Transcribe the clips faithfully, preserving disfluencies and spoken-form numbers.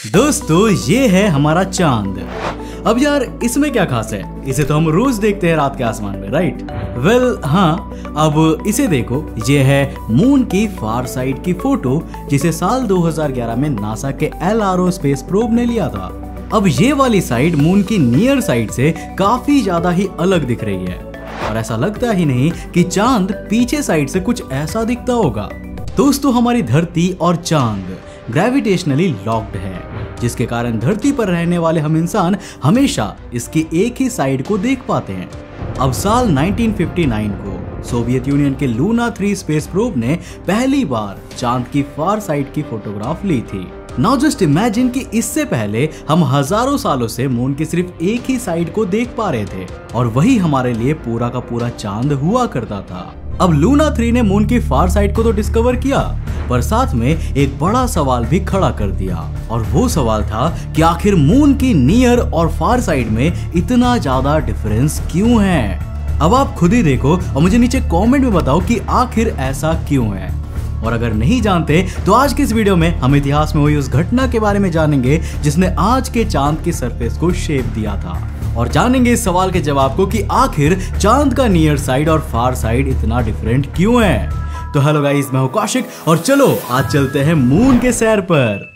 दोस्तों ये है हमारा चांद। अब यार इसमें क्या खास है, इसे तो हम रोज देखते हैं रात के आसमान में, राइट? वेल well, हाँ, अब इसे देखो, ये है मून की फार साइड की फोटो जिसे साल दो हज़ार ग्यारह में नासा के L R O space probe ने लिया था। अब ये वाली साइड मून की नियर साइड से काफी ज्यादा ही अलग दिख रही है और ऐसा लगता ही नहीं कि चांद पीछे साइड से कुछ ऐसा दिखता होगा। दोस्तों हमारी धरती और चांद ग्रेविटेशनली लॉक्ड है, जिसके कारण धरती पर रहने वाले हम इंसान हमेशा इसकी एक ही साइड को देख पाते हैं। अब साल उन्नीस सौ उनसठ को सोवियत यूनियन के लूना थ्री स्पेस प्रोब ने पहली बार चांद की फार साइड की फोटोग्राफ ली थी। नाउ जस्ट इमेजिन कि इससे पहले हम हजारों सालों से मून की सिर्फ एक ही साइड को देख पा रहे थे और वही हमारे लिए पूरा का पूरा चांद हुआ करता था। अब लूना थ्री ने मून की फार साइड को तो डिस्कवर किया, पर साथ में एक बड़ा सवाल भी खड़ा कर दिया, और वो सवाल था कि आखिर मून की नियर और फार साइड में इतना ज्यादा डिफरेंस क्यों है। अब आप खुद ही देखो और मुझे नीचे कमेंट में बताओ कि आखिर ऐसा क्यों है। और अगर नहीं जानते तो आज के इस वीडियो में हम इतिहास में हुई उस घटना के बारे में जानेंगे जिसने आज के चांद की सरफेस को शेप दिया था, और जानेंगे इस सवाल के जवाब को कि आखिर चांद का नियर साइड और फार साइड इतना डिफरेंट क्यों है। तो हेलो गाइस, मैं हूं कौशिक और चलो आज चलते हैं मून के सैर पर।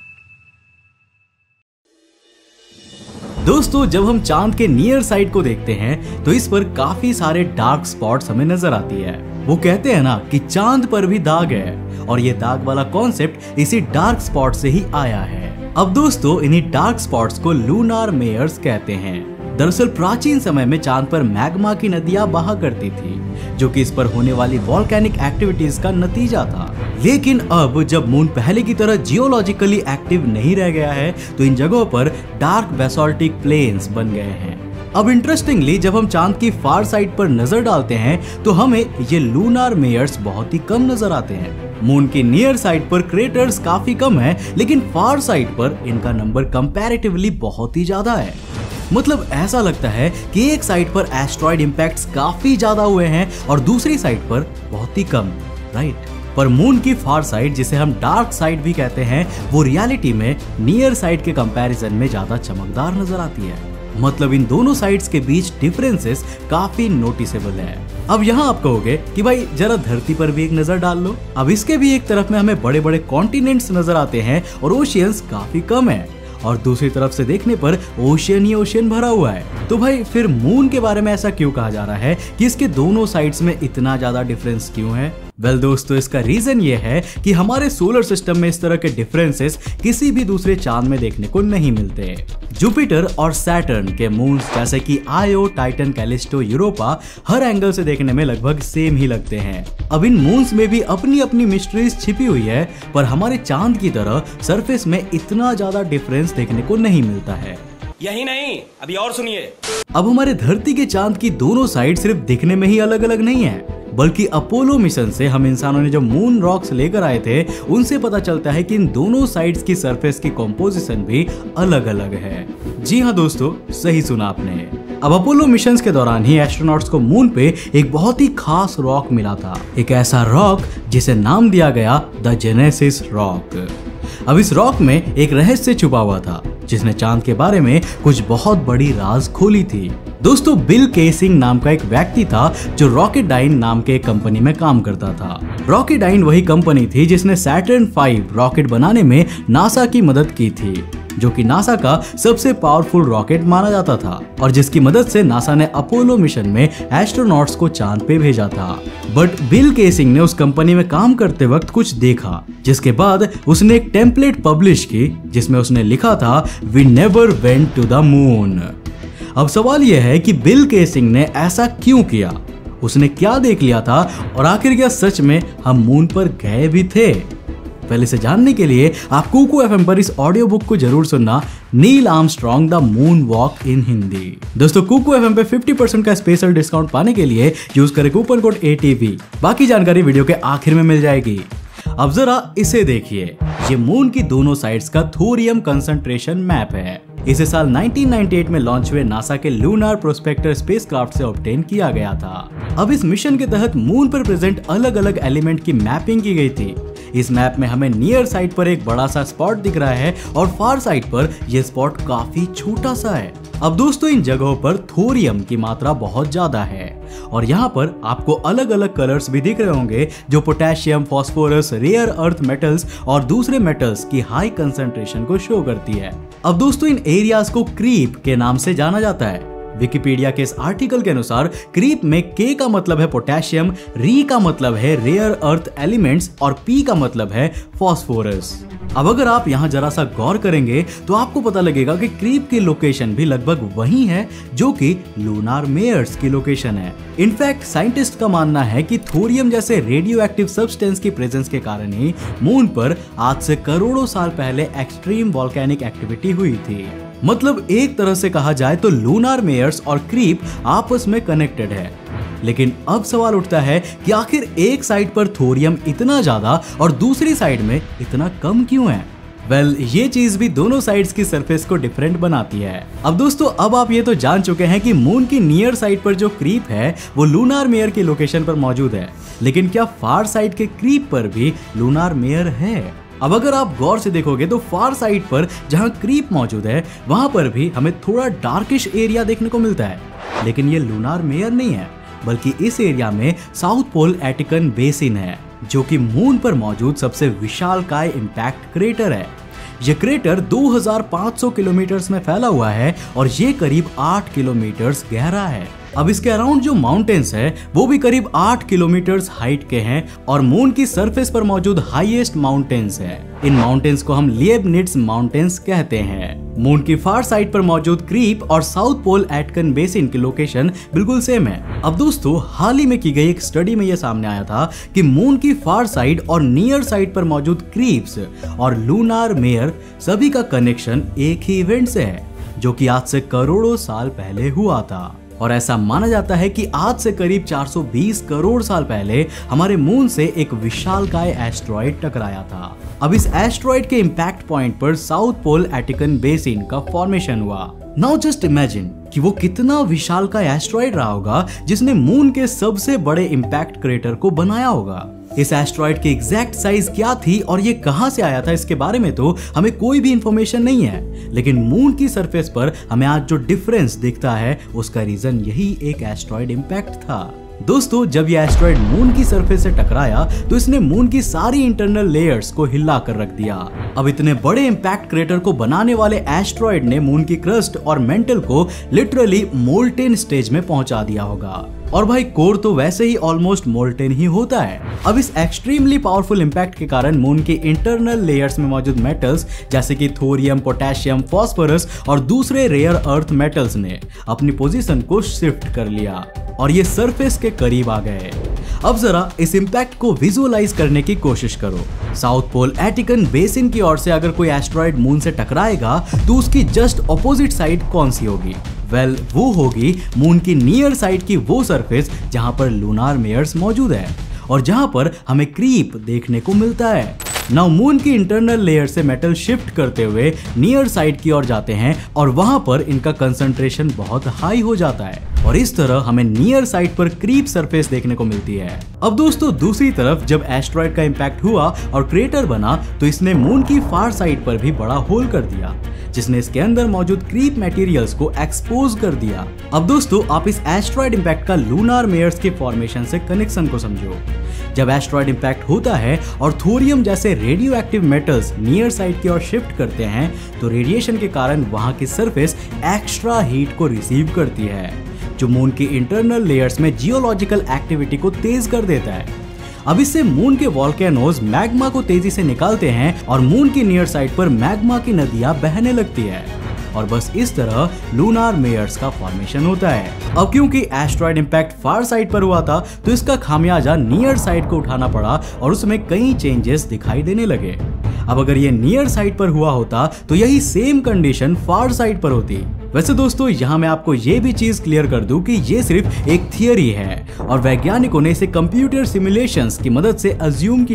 दोस्तों जब हम चांद के नियर साइड को देखते हैं तो इस पर काफी सारे डार्क स्पॉट्स हमें नजर आती है। वो कहते हैं ना कि चांद पर भी दाग है, और ये दाग वाला कॉन्सेप्ट इसी डार्क स्पॉट से ही आया है। अब दोस्तों इन्हीं डार्क स्पॉट्स को लूनार मेयर्स कहते हैं। दरअसल प्राचीन समय में चांद पर मैग्मा की नदियां बहा करती थी, जो कि इस पर होने वाली वॉल्केनिक एक्टिविटीज का नतीजा था। लेकिन अब जब मून पहले की तरह जियोलॉजिकली एक्टिव नहीं रह गया है तो इन जगहों पर डार्क बेसाल्टिक प्लेन्स बन गए हैं। अब इंटरेस्टिंगली जब हम चांद की फार साइड पर नजर डालते हैं तो हमें ये लूनार मेयर्स बहुत ही कम नजर आते हैं। मून की नियर साइड पर क्रेटर्स काफी कम है, लेकिन फार साइड पर इनका नंबर कंपैरेटिवली बहुत ही ज्यादा है। मतलब ऐसा लगता है कि एक साइड पर एस्ट्रॉइड इंपैक्ट्स काफी ज्यादा हुए हैं और दूसरी साइड पर बहुत ही कम, राइट? पर मून की फार साइड, जिसे हम डार्क साइड भी कहते हैं, वो रियलिटी में नियर साइड के कंपैरिजन में ज्यादा चमकदार नजर आती है। मतलब इन दोनों साइड्स के बीच डिफरेंसेस काफी नोटिसेबल है। अब यहाँ आप कहोगे कि भाई जरा धरती पर भी एक नजर डाल लो। अब इसके भी एक तरफ में हमें बड़े बड़े कॉन्टिनेंट्स नजर आते हैं और ओशियंस काफी कम है, और दूसरी तरफ से देखने पर ओशियन ही ओशियन भरा हुआ है। तो भाई फिर मून के बारे में ऐसा क्यों कहा जा रहा है कि इसके दोनों साइड्स में इतना ज्यादा डिफरेंस क्यों है? वेल well, दोस्तों इसका रीजन ये है कि हमारे सोलर सिस्टम में इस तरह के डिफरेंसेस किसी भी दूसरे चांद में देखने को नहीं मिलते। जुपिटर और सैटर्न के मून्स जैसे कि आयो, टाइटन, कैलिस्टो, यूरोपा हर एंगल से देखने में लगभग सेम ही लगते हैं। अब इन मून्स में भी अपनी अपनी मिस्ट्रीज छिपी हुई है, पर हमारे चांद की तरह सरफेस में इतना ज्यादा डिफरेंस देखने को नहीं मिलता है। यही नहीं, अभी और सुनिए। अब हमारे धरती के चांद की दोनों साइड सिर्फ दिखने में ही अलग अलग नहीं है, बल्कि अपोलो मिशन से हम इंसानों ने जो मून रॉक्स लेकर आए थे उनसे पता चलता है कि इन दोनों साइड्स की सरफेस की कॉम्पोजिशन भी अलग अलग है। जी हाँ दोस्तों, सही सुना आपने। अब अपोलो मिशन के दौरान ही एस्ट्रोनॉट्स को मून पे एक बहुत ही खास रॉक मिला था, एक ऐसा रॉक जिसे नाम दिया गया द जेनेसिस रॉक। अब इस रॉक में एक रहस्य छुपा हुआ था जिसने चांद के बारे में कुछ बहुत बड़ी राज खोली थी। दोस्तों बिल केसिंग नाम का एक व्यक्ति था जो रॉकेटाइन नाम के एक कंपनी में काम करता था। रॉकेटाइन वही कंपनी थी जिसने सैटर्न फाइव रॉकेट बनाने में नासा की मदद की थी, जो कि नासा का सबसे पावरफुल रॉकेट माना जाता था और जिसकी मदद से नासा ने अपोलो मिशन में एस्ट्रोनॉट्स को चांद पे भेजा था। बट बिल केसिंग ने उस कंपनी में काम करते वक्त कुछ देखा, जिसके बाद उसने एक टेम्पलेट पब्लिश की जिसमें उसने लिखा था we never went to the moon. अब सवाल यह है कि बिल केसिंग ने ऐसा क्यों किया, उसने क्या देख लिया था और आखिर क्या सच में हम मून पर गए भी थे? पहले से जानने के लिए आप कुकू एफएम पर इस ऑडियो बुक को जरूर सुनना, Neil Armstrong the moon walk in Hindi. दोस्तों कुकू एफएम पे फिफ्टी परसेंट का स्पेशल डिस्काउंट पाने के लिए यूज करें coupon code A T V. बाकी जानकारी वीडियो के आखिर में मिल जाएगी। अब जरा इसे देखिए, ये मून की दोनों साइड्स का थोरियम कंसंट्रेशन मैप है। इसे साल उन्नीस सौ अट्ठानवे में लॉन्च हुए नासा के लूनार प्रोस्पेक्टर स्पेसक्राफ्ट से ऑब्टेन किया गया था। अब इस मिशन के तहत मून पर प्रेजेंट अलग अलग एलिमेंट की मैपिंग की गई थी। इस मैप में हमें नियर साइड पर एक बड़ा सा स्पॉट दिख रहा है और फार साइड पर यह स्पॉट काफी छोटा सा है। अब दोस्तों इन जगहों पर थोरियम की मात्रा बहुत ज्यादा है और यहाँ पर आपको अलग अलग कलर्स भी दिख रहे होंगे जो potassium, phosphorus, rare earth metals और दूसरे मेटल्स की हाई कंसंट्रेशन को शो करती है। अब दोस्तों इन एरियाज को क्रीप के नाम से जाना जाता है। विकिपीडिया के इस आर्टिकल के अनुसार क्रीप में के का मतलब है पोटेशियम, री का मतलब है रेयर अर्थ एलिमेंट्स और पी का मतलब है फास्फोरस। अब अगर आप यहाँ जरा सा गौर करेंगे तो आपको पता लगेगा कि क्रीप की लोकेशन भी लगभग वही है जो कि लूनार मेयर्स की लोकेशन है। इनफैक्ट साइंटिस्ट का मानना है कि थोरियम जैसे रेडियो एक्टिव सब्सटेंस की प्रेजेंस के कारण ही मून पर आज से करोड़ों साल पहले एक्सट्रीम वॉल्केनिक एक्टिविटी हुई थी। मतलब एक तरह से कहा जाए तो लूनार मेयर्स और क्रीप आपस में कनेक्टेड है। लेकिन अब सवाल उठता है कि आखिर एक साइड पर थोरियम इतना ज्यादा और दूसरी साइड में इतना कम क्यों है? वेल well, ये चीज भी दोनों साइड्स की सरफेस को डिफरेंट बनाती है। अब दोस्तों अब आप ये तो जान चुके हैं कि मून की नियर साइड पर जो क्रीप है वो लूनार मेयर की लोकेशन पर मौजूद है, लेकिन क्या फार साइड के क्रीप पर भी लूनार मेयर है? अब अगर आप गौर से देखोगे तो फार साइड पर जहां क्रीप मौजूद है वहां पर भी हमें थोड़ा डार्किश एरिया देखने को मिलता है, लेकिन ये लूनार मेयर नहीं है, बल्कि इस एरिया में साउथ पोल एटिकन बेसिन है जो कि मून पर मौजूद सबसे विशालकाय इंपैक्ट क्रेटर है। यह क्रेटर दो हज़ार पाँच सौ किलोमीटर में फैला हुआ है और ये करीब आठ किलोमीटर गहरा है। अब इसके अराउंड जो माउंटेन्स है वो भी करीब आठ किलोमीटर हाइट के हैं और मून की सरफेस पर मौजूद हाईएस्ट माउंटेन्स है। इन माउंटेन्स को हम लिएबनिट्ज माउंटेन्स कहते हैं। मून की फार साइड पर मौजूद क्रीप और साउथ पोल एटकन बेसिन की लोकेशन बिल्कुल सेम है। अब दोस्तों हाल ही में की गई एक स्टडी में यह सामने आया था कि मून की फार साइड और नियर साइड पर मौजूद क्रीप्स और लूनार मेयर सभी का कनेक्शन एक ही इवेंट से है जो कि आज से करोड़ों साल पहले हुआ था। और ऐसा माना जाता है कि आज से करीब चार सौ बीस करोड़ साल पहले हमारे मून से एक विशालकाय एस्ट्रॉइड टकराया था। अब इस एस्ट्रॉइड के इंपैक्ट पॉइंट पर साउथ पोल एटिकन बेसिन का फॉर्मेशन हुआ। नाउ जस्ट इमेजिन कि वो कितना विशालकाय एस्ट्रॉइड रहा होगा जिसने मून के सबसे बड़े इंपैक्ट क्रेटर को बनाया होगा। इस एस्ट्रॉइड की एग्जैक्ट साइज क्या थी और ये कहां से आया था इसके बारे में तो हमें कोई भी इंफॉर्मेशन नहीं है, लेकिन मून की सरफेस पर हमें आज जो डिफरेंस दिखता है उसका रीजन यही एक एस्ट्रॉइड इंपैक्ट था। दोस्तों जब यह एस्ट्रॉइड मून की सरफेस से टकराया तो इसने मून की सारी इंटरनल लेयर्स को हिला कर रख दिया। अब इतने बड़े इंपैक्ट क्रेटर को बनाने वाले एस्ट्रॉइड ने मून की क्रस्ट और मेंटल को लिटरली मोल्टेन स्टेज में पहुंचा दिया होगा। और भाई कोर तो वैसे ही ऑलमोस्ट मोल्टेन ही होता है। अब इस एक्सट्रीमली पावरफुल इंपैक्ट के कारण मून के इंटरनल लेयर्स में मौजूद मेटल्स जैसे कि थोरियम, पोटेशियम, फास्फोरस और दूसरे रेयर अर्थ मेटल्स ने अपनी पोजीशन को शिफ्ट कर लिया और ये सरफेस के करीब आ गए। अब जरा इस इंपैक्ट को विजुअलाइज करने की कोशिश करो। साउथ पोल एटिकन बेसिन की ओर से अगर कोई एस्ट्रॉइड मून से टकराएगा तो उसकी जस्ट ऑपोजिट साइड कौन सी होगी? वेल well, वो होगी मून की नियर साइड की वो सरफेस जहां पर लूनार मेयर्स मौजूद है और जहां पर हमें क्रीप देखने को मिलता है। नाउ मून की इंटरनल लेयर से मेटल शिफ्ट करते हुए नियर साइड की ओर जाते हैं और वहां पर इनका कंसंट्रेशन बहुत हाई हो जाता है और इस तरह हमें नियर साइड पर क्रीप सरफेस देखने को मिलती है। अब दोस्तों दूसरी तरफ जब एस्ट्रॉइड का इंपैक्ट हुआ और क्रेटर बना तो इसने मून की फार साइड पर भी बड़ा होल कर दिया जिसने इसके अंदर मौजूद क्रीप मटेरियल्स को एक्सपोज कर दिया। अब दोस्तों आप इस एस्ट्रॉइड इंपैक्ट का लूनार मेयर्स के फॉर्मेशन से कनेक्शन को समझो। जब एस्ट्रॉइड इंपैक्ट होता है और थोरियम जैसे radio active metals near side की ओर शिफ्ट करते हैं तो रेडिएशन के कारण वहां की सरफेस एक्स्ट्रा हीट को रिसीव करती है जो मून की इंटरनल लेयर्स में जियोलॉजिकल एक्टिविटी को तेज कर देता है। अब इससे मून के वॉल्केनोज मैग्मा को तेजी से निकालते हैं और मून की नियर साइड पर मैग्मा की नदियां बहने लगती है और बस इस तरह लूनार मेयर्स का फॉर्मेशन होता है। अब क्योंकि एस्ट्रॉइड इंपैक्ट फार साइड पर हुआ था तो इसका खामियाजा नियर साइड को उठाना पड़ा और उसमें कई चेंजेस दिखाई देने लगे। अब अगर ये नियर साइड पर हुआ होता तो यही सेम कंडीशन फार साइड पर होती। वैसे दोस्तों यहाँ मैं आपको ये भी चीज क्लियर कर दूं कि ये सिर्फ एक थियरी है और वैज्ञानिकों ने इसे कंप्यूटर सिमुलेशंस की मदद से अज्यूम किया है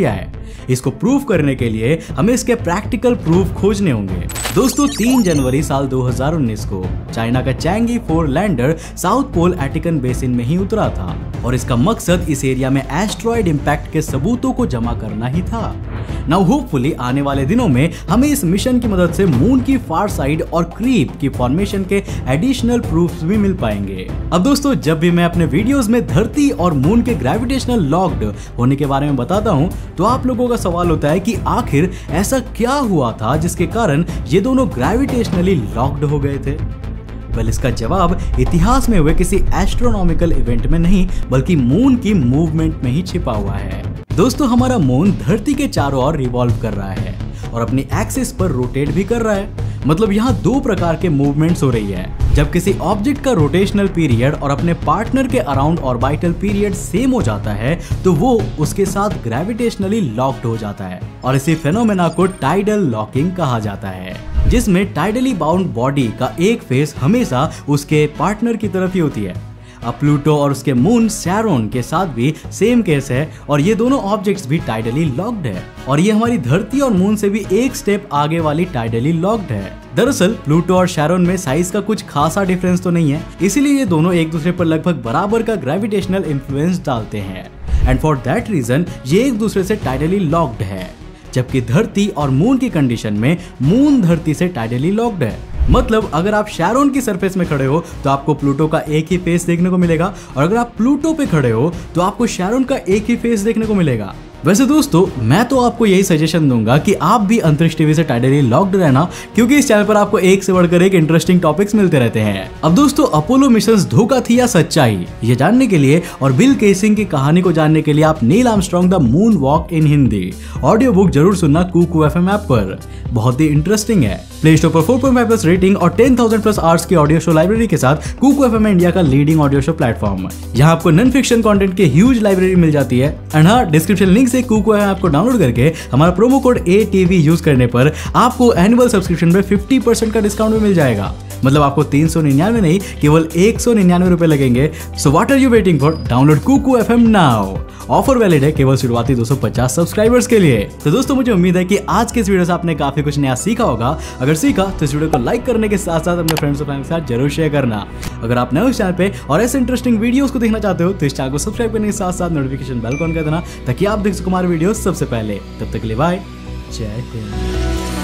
इसको प्रूव करने के लिए हमें इसके प्रैक्टिकल प्रूफ खोजने होंगे। दोस्तों तीन जनवरी साल दो हज़ार उन्नीस को चाइना का Chang'e four lander South Pole Aitken basin में ही उतरा था और इसका मकसद इस एरिया में एस्ट्रॉयड इंपैक्ट के सबूतों को जमा करना ही था। नाउ होपफुली आने वाले दिनों में हमें इस मिशन की मदद से मून की फार साइड और क्रीप की फॉर्मेशन के एडिशनल प्रूफ्स भी मिल पाएंगे। अब दोस्तों जब भी मैं अपने वीडियोस में धरती और मून के ग्रेविटेशनल लॉक्ड होने के बारे में बताता हूँ तो आप लोगों का सवाल होता है कि आखिर ऐसा क्या हुआ था जिसके कारण ये दोनों ग्रेविटेशनली लॉक्ड हो गए थे। वेल इसका जवाब इतिहास में हुए किसी एस्ट्रोनॉमिकल इवेंट में नहीं बल्कि मून की मूवमेंट में ही छिपा हुआ है। दोस्तों हमारा मून धरती के चारों ओर रिवॉल्व कर रहा है और अपनी एक्सिस पर रोटेट भी कर रहा है। मतलब यहाँ दो प्रकार के मूवमेंट्स हो रही है। जब किसी ऑब्जेक्ट का रोटेशनल पीरियड और अपने पार्टनर के अराउंड ऑर्बिटल पीरियड सेम हो जाता है तो वो उसके साथ ग्रेविटेशनली लॉक्ड हो जाता है और इसी फेनोमेना को टाइडल लॉकिंग कहा जाता है, जिसमें टाइडली बाउंड बॉडी का एक फेस हमेशा उसके पार्टनर की तरफ ही होती है। अब प्लूटो और उसके मून सैरोन के साथ भी सेम केस है और ये दोनों ऑब्जेक्ट्स भी टाइडली लॉक्ड है और ये हमारी धरती और मून से भी एक स्टेप आगे वाली टाइडली लॉक्ड है। दरअसल प्लूटो और सैरोन में साइज का कुछ खासा डिफरेंस तो नहीं है, इसीलिए ये दोनों एक दूसरे पर लगभग बराबर का ग्रेविटेशनल इन्फ्लुएंस डालते हैं एंड फॉर दैट रीजन ये एक दूसरे से टाइडली लॉक्ड है। जबकि धरती और मून की कंडीशन में मून धरती से टाइडली लॉक्ड है। मतलब अगर आप शैरोन की सरफेस में खड़े हो तो आपको प्लूटो का एक ही फेस देखने को मिलेगा और अगर आप प्लूटो पे खड़े हो तो आपको शैरोन का एक ही फेस देखने को मिलेगा। वैसे दोस्तों मैं तो आपको यही सजेशन दूंगा कि आप भी अंतरिक्ष टीवी से टाइडली लॉक्ड रहना, क्योंकि इस चैनल पर आपको एक से बढ़कर एक इंटरेस्टिंग टॉपिक्स मिलते रहते हैं। अब दोस्तों अपोलो मिशंस धोखा थी या सच्चाई, ये जानने के लिए और बिल केसिंग की कहानी को जानने के लिए आप Neil Armstrong the moon walk in Hindi audio book जरूर सुनना कुकू एफएम ऐप पर, बहुत ही इंटरेस्टिंग है। प्ले स्टोर पर four point five plus rating और टेन थाउज़ेंड प्लस आवर्स की ऑडियो शो लाइब्रेरी के साथ कुकू एफएम इंडिया का लीडिंग ऑडियो शो प्लेटफॉर्म। यहाँ आपको नॉन फिक्शन कंटेंट की ह्यूज लाइब्रेरी मिल जाती है एंड हाँ डिस्क्रिप्शन लिंक से कुकू एफएम ऐप को डाउनलोड करके हमारा promo code A T V use करने पर आपको एनुअल सब्सक्रिप्शन में फिफ्टी परसेंट का डिस्काउंट भी मिल जाएगा। मतलब आपको तीन सौ निन्यानवे नहीं केवल एक सौ निन्यानवे रुपए लगेंगे। So what are you waiting for, download Kuku FM now. Offer valid है केवल शुरुआती दो सौ पचास सब्सक्राइबर्स के लिए। तो दोस्तों मुझे उम्मीद है कि आज के इस वीडियो से आपने काफी कुछ नया सीखा होगा। अगर सीखा तो इस वीडियो को लाइक करने के साथ साथ अपने फ्रेंड्स और फैमिली के साथ जरूर शेयर करना। अगर आप नए इस चैनल पे और ऐसे इंटरेस्टिंग वीडियोस को देखना चाहते हो तो इस चैनल को सब्सक्राइब करने के साथ साथ नोटिफिकेशन बेल को ऑन कर देना ताकि आप देख सको हमारे वीडियो सबसे पहले। तब तक के लिए बाय, जय हिंद।